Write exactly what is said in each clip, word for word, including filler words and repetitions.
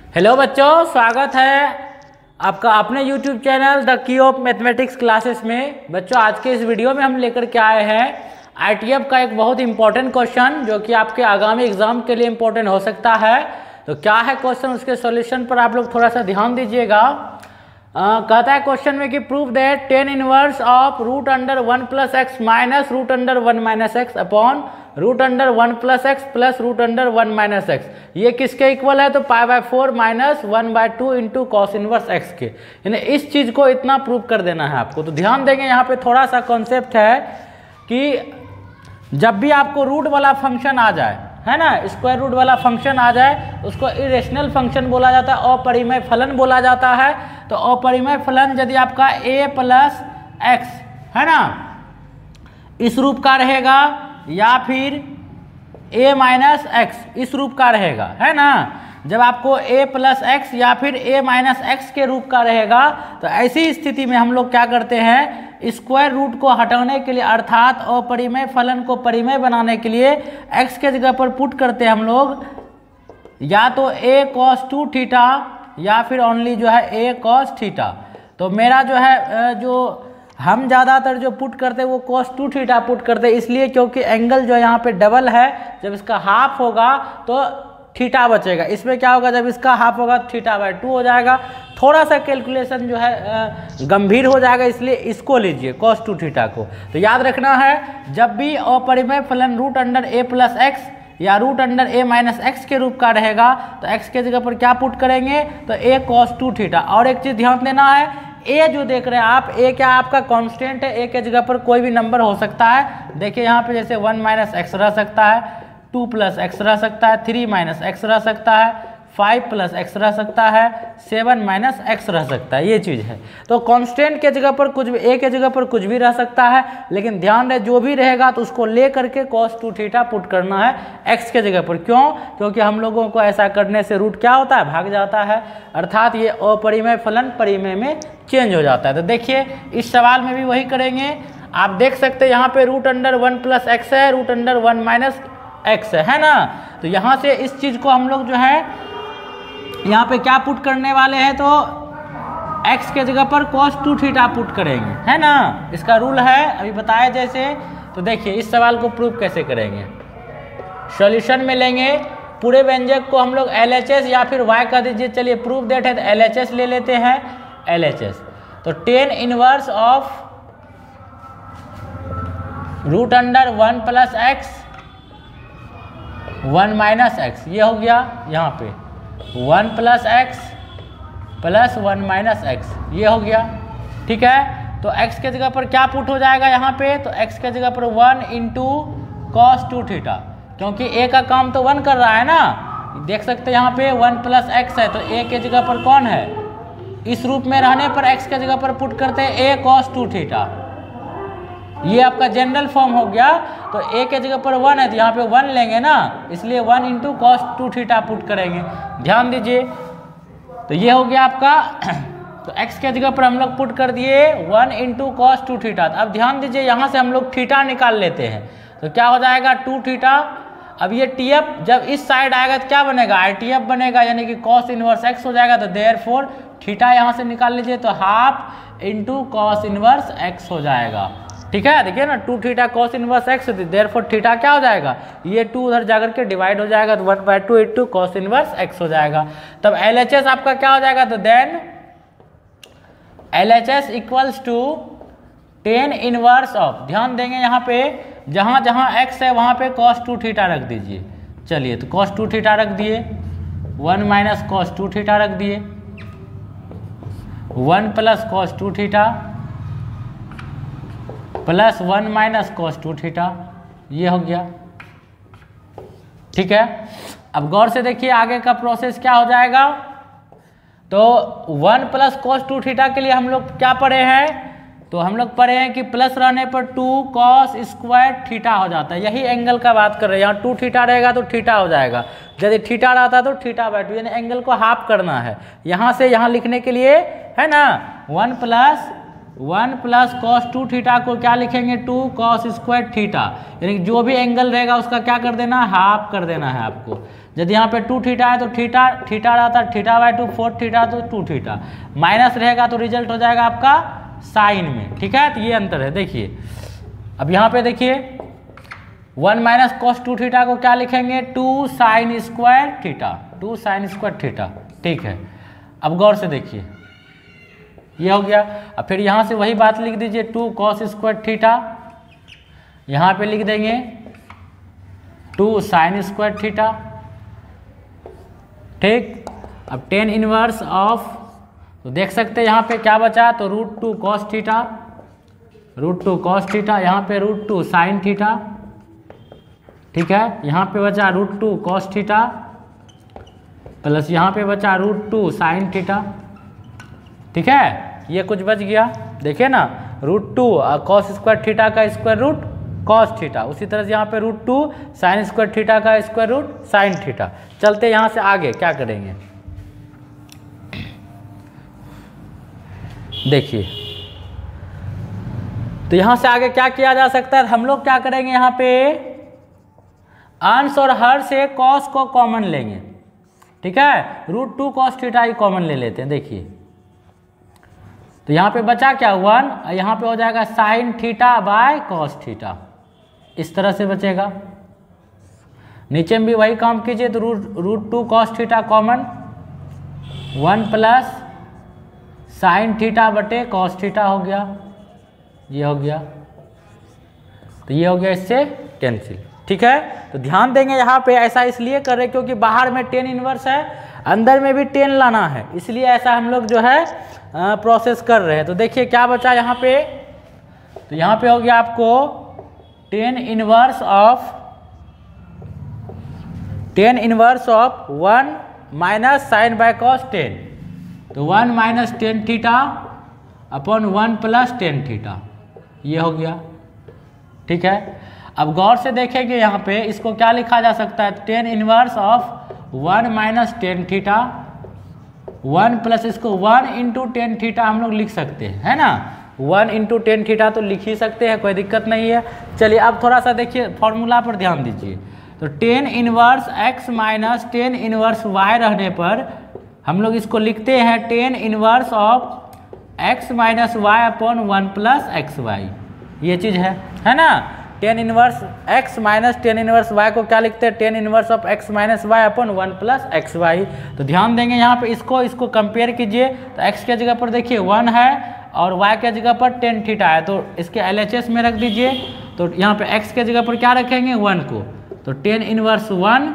Hello बच्चों, स्वागत है आपका अपने YouTube channel the key of mathematics classes में। बच्चों, आज के इस वीडियो में हम लेकर के आए हैं आईटीएफ का एक बहुत इंपॉर्टेंट क्वेश्चन जो कि आपके आगामी एग्जाम के लिए इंपॉर्टेंट हो सकता है। तो क्या है क्वेश्चन, उसके सॉल्यूशन पर आप लोग थोड़ा सा ध्यान दीजिएगा। कहता है क्वेश्चन में कि prove that tan inverse of root under one plus x minus root under one minus x upon root under one plus x plus root under one minus x ये किसके इक्वल है? तो pi by four minus one by two into cos inverse x के। यानी इस चीज़ को इतना prove कर देना है आपको। तो ध्यान देंगे, यहाँ पे थोड़ा सा कॉन्सेप्ट है कि जब भी आपको रूट वाला फंक्शन आ जाए, है ना, स्क्वायर रूट वाला फंक्शन आ जाए, उसको इरेशनल फंक्शन बोला जाता है, अपरिमेय फलन बोला जाता है। तो अपरिमेय फलन यदि आपका a प्लस एक्स, है ना, इस रूप का रहेगा या फिर a माइनस एक्स इस रूप का रहेगा, है ना। जब आपको a प्लस एक्स या फिर a माइनस एक्स के रूप का रहेगा तो ऐसी स्थिति में हम लोग क्या करते हैं, स्क्वायर रूट को हटाने के लिए अर्थात अपरिमेय फलन को परिमेय बनाने के लिए x के जगह पर पुट करते हैं हम लोग या तो a कॉस टू थीटा या फिर ओनली जो है a कॉस थीटा। तो मेरा जो है जो हम ज़्यादातर जो पुट करते हैं वो कॉस टू थीटा पुट करते हैं, इसलिए क्योंकि एंगल जो है यहाँ पे डबल है। जब इसका हाफ होगा तो थीटा बचेगा, इसमें क्या होगा, जब इसका हाफ होगा थीटा बाय टू हो जाएगा। थोड़ा सा कैलकुलेशन जो है गंभीर हो जाएगा, इसलिए इसको लीजिए कॉस टू थीटा को। तो याद रखना है, जब भी अपरिमेय फलन root under a plus x या root under a minus x के रूप का रहेगा तो एक्स के जगह पर क्या पुट करेंगे, तो ए कॉस टू थीटा। और एक चीज़ ध्यान देना है, ए जो देख रहे हैं आप, ए क्या आपका कांस्टेंट है, ए के जगह पर कोई भी नंबर हो सकता है। देखिए यहाँ पे जैसे वन माइनस एक्स रह सकता है, टू प्लस एक्स रह सकता है, थ्री माइनस एक्स रह सकता है, फाइव प्लस एक्स रह सकता है, सेवन माइनस एक्स रह सकता है, ये चीज़ है। तो कांस्टेंट के जगह पर कुछ भी, ए के जगह पर कुछ भी रह सकता है, लेकिन ध्यान रहे जो भी रहेगा तो उसको ले करके कॉस टू थीटा पुट करना है एक्स के जगह पर। क्यों? क्योंकि हम लोगों को ऐसा करने से रूट क्या होता है, भाग जाता है, अर्थात ये अपरिमेय फलन परिमेय में चेंज हो जाता है। तो देखिए इस सवाल में भी वही करेंगे। आप देख सकते हैं यहाँ पे root under one plus x है, root under one minus x है, है ना। तो यहाँ से इस चीज़ को हम लोग जो है यहाँ पे क्या पुट करने वाले हैं, तो x के जगह पर cos टू थीटा पुट करेंगे, है ना। इसका रूल है अभी बताया जैसे। तो देखिए इस सवाल को प्रूव कैसे करेंगे, सॉल्यूशन में लेंगे पूरे व्यंजक को हम लोग एल एच एस या फिर y कर दीजिए। चलिए प्रूव दैट है तो एल एच एस ले लेते हैं, एल एच एस। तो tan inverse of root under one plus x one minus x, ये हो गया यहाँ पे one plus x plus one minus x, ये हो गया, ठीक है। तो x के जगह पर क्या पुट हो जाएगा यहाँ पे, तो x के जगह पर one into cos two theta, क्योंकि a का काम तो वन कर रहा है ना। देख सकते हैं यहाँ पे वन प्लस एक्स है, तो a के जगह पर कौन है, इस रूप में रहने पर x के जगह पर पुट करते हैं a कॉस टू थीटा, ये आपका जनरल फॉर्म हो गया। तो a के जगह पर वन है तो यहाँ पे वन लेंगे ना, इसलिए one into cos two theta put करेंगे। ध्यान दीजिए, तो ये हो गया आपका। तो x के जगह पर हम लोग पुट कर दिए one into cos two theta. अब ध्यान दीजिए यहाँ से हम लोग थीटा निकाल लेते हैं, तो क्या हो जाएगा टू थीटा। अब ये टी एफ जब इस साइड आएगा तो क्या बनेगा, आई टी एफ बनेगा, यानी कि कॉस इनवर्स एक्स हो जाएगा। तो देयरफॉर थीटा यहाँ से निकाल लीजिए, तो half into cos inverse x हो जाएगा, ठीक है। देखिए ना, two theta cos inverse x, therefore theta क्या हो जाएगा, ये टू उधर जाकर के डिवाइड हो जाएगा, तो one by two into cos inverse x हो जाएगा। तब एल एच एस आपका क्या हो जाएगा, तो then L H S equals to tan inverse of, ध्यान देंगे यहाँ पे जहाँ जहाँ एक्स है वहाँ पे कॉस टू थीटा रख दीजिए। चलिए तो कॉस टू थीटा रख दिए, one minus cos two theta रख दिए, one plus cos two theta plus one minus cos two theta, ये हो गया, ठीक है। अब गौर से देखिए आगे का प्रोसेस क्या हो जाएगा। तो one plus cos two theta के लिए हम लोग क्या पढ़े हैं, तो हम लोग पढ़े हैं कि प्लस रहने पर टू कॉस स्क्वायर थीटा हो जाता है। यही एंगल का बात कर रहे हैं, यहाँ टू थीटा रहेगा तो थीटा हो जाएगा, यदि थीटा रहता तो थीटा बाय टू, यानी एंगल को हाफ करना है। यहाँ से यहाँ लिखने के लिए, है ना, one plus one plus cos two theta को क्या लिखेंगे, टू कॉस स्क्वायर थीटा, यानी जो भी एंगल रहेगा उसका क्या कर देना, हाफ कर देना है आपको। यदि यहाँ पे टू थीटा है तो थीटा थीटा रहता है theta by two, four theta तो टू थीटा, माइनस रहेगा तो रिजल्ट हो जाएगा आपका साइन में। ठीक है, तो ये अंतर है। देखिए अब यहाँ पे देखिए one minus cos two theta को क्या लिखेंगे, two sine square theta, two sine square theta. ठीक है, अब गौर से देखिए ये हो गया। अब फिर यहाँ से वही बात लिख दीजिए, टू कॉस स्क्वायर थीटा, यहाँ पे लिख देंगे टू साइन स्क्वायर थीटा। ठीक, अब टेन इनवर्स ऑफ, तो देख सकते हैं यहाँ पे क्या बचा, तो root two cos theta, root two cos theta, यहाँ पे रूट टू साइन थीटा। ठीक है, यहाँ पे बचा root two cos theta plus यहाँ पे बचा रूट टू साइन थीटा। ठीक है, ये कुछ बच गया, देखिए ना, root two cos square theta का स्क्वायर रूट कॉस थीटा, उसी तरह से यहाँ पे root two sine square theta का स्क्वायर रूट साइन थीटा। चलते यहाँ से आगे क्या करेंगे, देखिए तो यहाँ से आगे क्या किया जा सकता है, हम लोग क्या करेंगे, यहाँ पे अंश और हर से कॉस को कॉमन लेंगे। ठीक है, रूट टू कॉस थीटा ही कॉमन ले लेते हैं। देखिए तो यहाँ पे बचा क्या, वन, यहाँ पे हो जाएगा sine theta by cos theta, इस तरह से बचेगा। नीचे में भी वही काम कीजिए, तो root root two cos theta common, one plus sine theta बटे कॉस थीटा हो गया, ये हो गया, तो ये हो गया इससे कैंसिल। ठीक है, तो ध्यान देंगे यहाँ पे, ऐसा इसलिए कर रहे क्योंकि बाहर में टेन इनवर्स है, अंदर में भी टेन लाना है, इसलिए ऐसा हम लोग जो है प्रोसेस कर रहे हैं। तो देखिए क्या बचा यहाँ पे, तो यहाँ पे हो गया आपको tan inverse of tan inverse of one minus sine by cos tan, तो one minus tan theta upon one plus tan theta, ये हो गया। ठीक है, अब गौर से देखेंगे यहाँ पे, इसको क्या लिखा जा सकता है, tan inverse of one minus tan theta, one plus इसको वन इंटू टेन थीटा हम लोग लिख सकते हैं, है ना, वन इंटू टेन थीटा तो लिख ही सकते हैं, कोई दिक्कत नहीं है। चलिए अब थोड़ा सा देखिए फॉर्मूला पर ध्यान दीजिए, तो tan inverse x minus tan inverse y रहने पर हम लोग इसको लिखते हैं tan inverse of x minus y upon one plus x y, ये चीज़ है है ना। Tan inverse x minus tan inverse y को क्या लिखते हैं, tan inverse of x minus y upon one plus x y. तो ध्यान देंगे यहाँ पे, इसको इसको कंपेयर कीजिए, तो एक्स के जगह पर देखिए वन है और वाई के जगह पर टेन थीटा है, तो इसके एल एच एस में रख दीजिए। तो यहाँ पे एक्स के जगह पर क्या रखेंगे, वन को, तो टेन इनवर्स वन,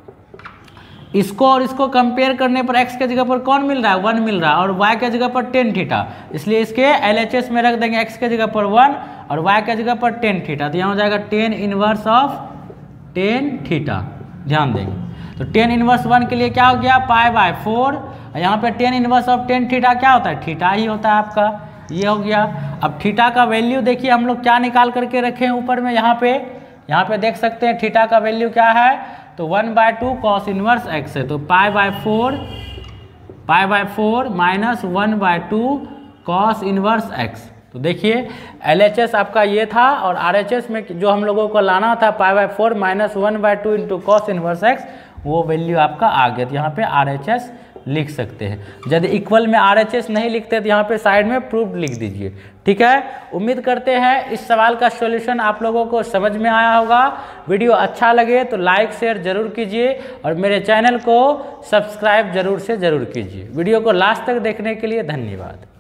इसको और इसको कंपेयर करने पर x के जगह पर कौन मिल रहा है, वन मिल रहा है, और y के जगह पर टेन थीटा, इसलिए इसके एल एच एस में रख देंगे x के जगह पर वन और y के जगह पर टेन थीटा, तो यहाँ हो जाएगा tan inverse of tan theta. ध्यान देंगे, तो टेन इनवर्स वन के लिए क्या हो गया, पाई बाय फोर, यहाँ पे tan inverse of tan theta क्या होता है, थीटा ही होता है आपका, ये हो गया। अब थीटा का वैल्यू देखिए हम लोग क्या निकाल करके रखे हैं ऊपर में, यहाँ पे यहाँ पे देख सकते हैं थीटा का वैल्यू क्या है, तो one by two cos inverse x है, तो pi by four pi by four minus one by two cos inverse x. तो देखिए एल एच एस आपका ये था, और आर एच एस में जो हम लोगों को लाना था pi by four minus one by two into cos inverse x, वो वैल्यू आपका आ गया। तो यहाँ पे आर एच एस लिख सकते हैं। यदि इक्वल में आर एच एस नहीं लिखते तो यहाँ पे साइड में प्रूफ लिख दीजिए। ठीक है, उम्मीद करते हैं इस सवाल का सॉल्यूशन आप लोगों को समझ में आया होगा। वीडियो अच्छा लगे तो लाइक शेयर जरूर कीजिए और मेरे चैनल को सब्सक्राइब जरूर से जरूर कीजिए। वीडियो को लास्ट तक देखने के लिए धन्यवाद।